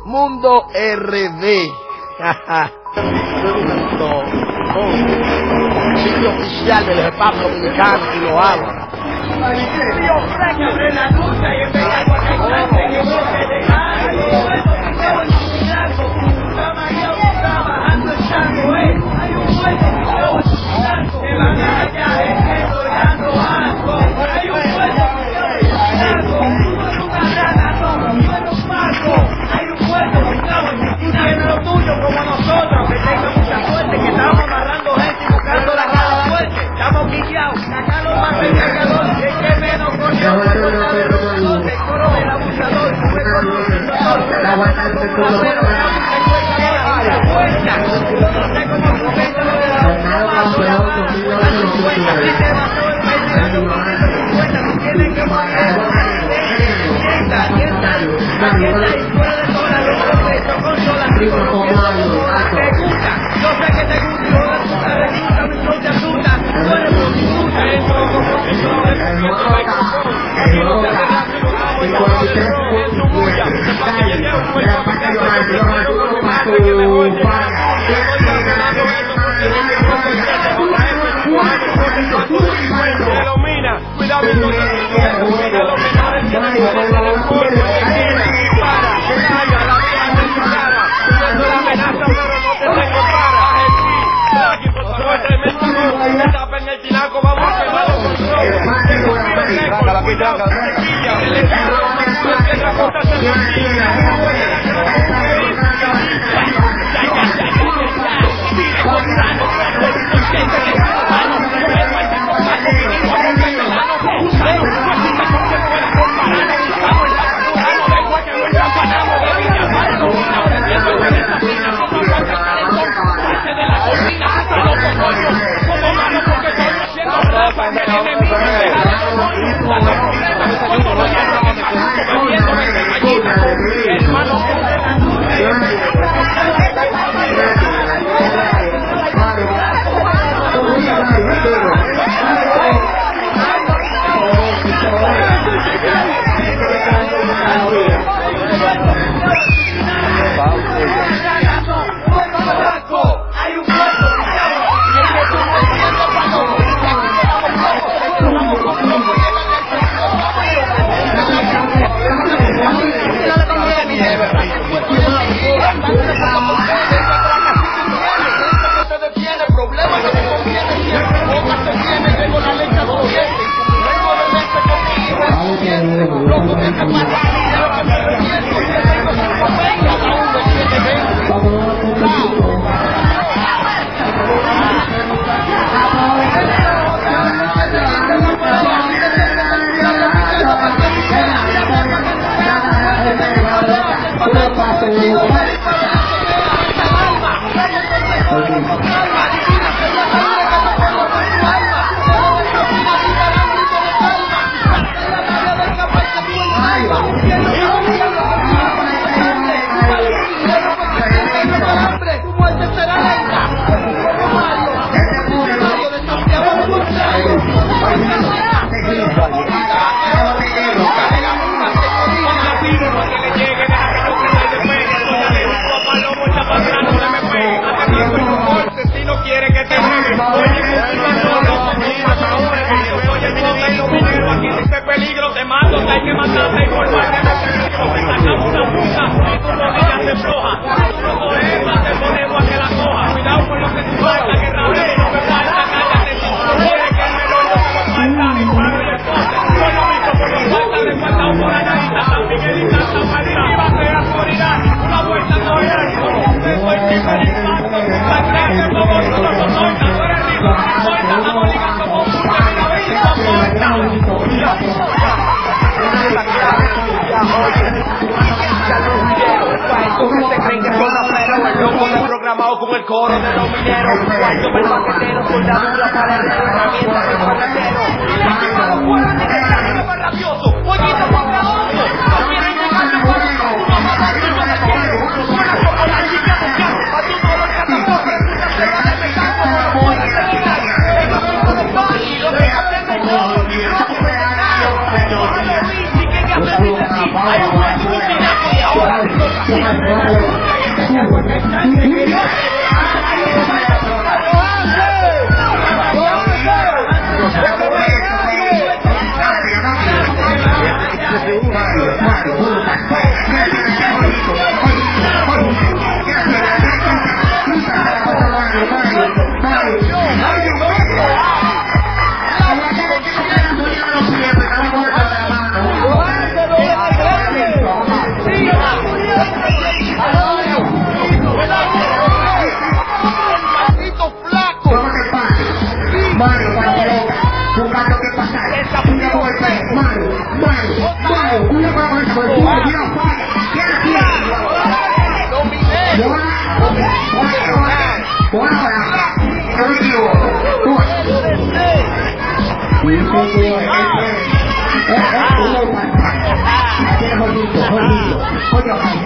Mundo RD. Sitio oficial del República Dominicana y lo hago. Con el coro de los mineros, cuarto para el paquetero, soldadura para el herramienta para el paquetero. No fuera ni que sea más rabioso, pollito contra oso. No quieren llegar a uno más arriba del cielo. Suena como la chica de carro, a tu dolor catapulta, una prueba de metal como los pollos de metal. Ellos son los pan y los que hacen de todo, los que hacen de nada. Como los bichis que hacen de ti, hay un buen y ahora Oye,